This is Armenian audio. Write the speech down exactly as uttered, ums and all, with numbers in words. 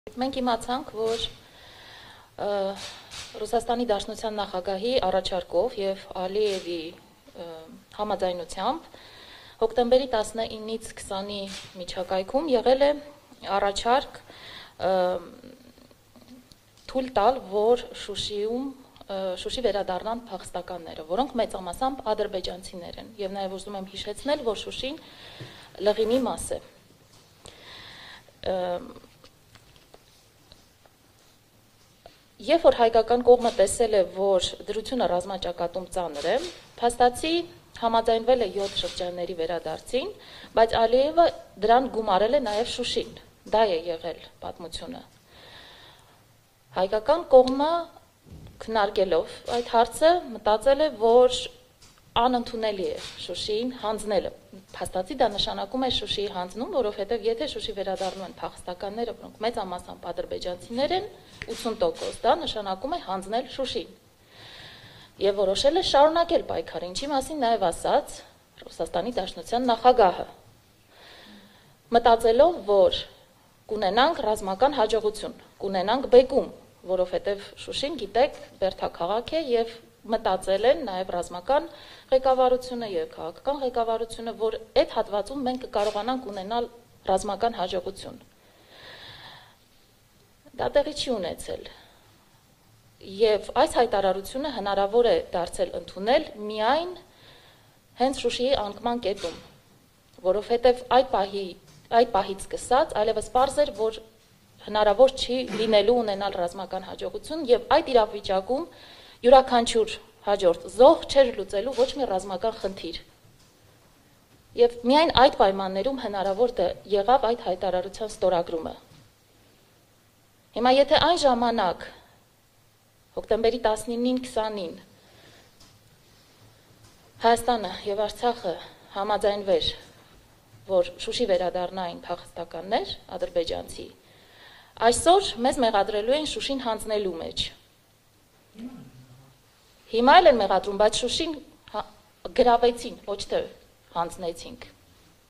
Մենք իմացանք, որ Ռուսաստանի Դաշնության նախագահի առաջարկով և Ալիևի համաձայնությամբ հոկտեմբերի տասնինից քսանի միջակայքում եղել է առաջարկ թույլ տալ, որ Շուշիում Շուշի վերադառնան փախստականները, որոնք մեծամասամբ ադրբեջանցիներ են, և նաև ուզում եմ հիշեցնել, որ Շուշին լղիմի մաս է։ Երբ որ հայկական կողմը տեսել է, որ դրությունը ռազմաճակատում ծանր է, փաստացի համաձայնվել է յոթ շրջանների վերադարձին, բայց Ալիևը դրան գումարել է նաև Շուշին, դա է եղել պատմությունը։ Հայկական կողմը քննարկելով այդ հարցը մտածել է, որ անընդունելի է Շուշիին հանձնելը։ Փաստացի դա նշանակում է Շուշիի հանձնում, որովհետև եթե Շուշի վերադառնում են փախստականները, որոնք մեծամասամբ ադրբեջանցիներ են, ութսուն տոկոս, դա նշանակում է հանձնել Շուշին։ Եվ որոշել է շարունակել պայքարը, ինչի մասին նաև ասաց Ռուսաստանի Դաշնության նախագահը, մտածելով, որ կունենանք ռազմական հաջողություն, կունենանք բեկում, որովհետև Շուշին, գիտեք, քաղաքը է և մտածել են նաև ռազմական ղեկավարությունը և քաղաքական ղեկավարությունը, որ այդ հատվածում մենք կկարողանանք ունենալ ռազմական հաջողություն։ Դա տեղի չի ունեցել։ Եվ այս հայտարարությունը հնարավոր է դարձել ընդունել միայն հենց Շուշիի անկման կետում, որովհետև այդ պահից սկսած այլևս պարզ էր, որ հնարավոր չի լինելու ունենալ ռազմական հաջողություն և այդ իրավիճակում յուրաքանչյուր հաջորդ զոհ չէր լուծելու ոչ մի ռազմական խնդիր։ Եվ միայն այդ պայմաններում հնարավոր եղավ այդ հայտարարության ստորագրումը։ Հիմա եթե այն ժամանակ, հոկտեմբերի տասնինին քսանին, Հայաստանը և Արցախը համաձայնվեր, որ Շուշի վերադառնային փախստականներ, ադրբեջանցի, այսօր մեզ մեղադրելու են Շուշին հանձնելու մեջ։ Հիմա էլ են մեղադրում, բայց Շուշին գրավեցին, ոչ թե հանձնեցինք։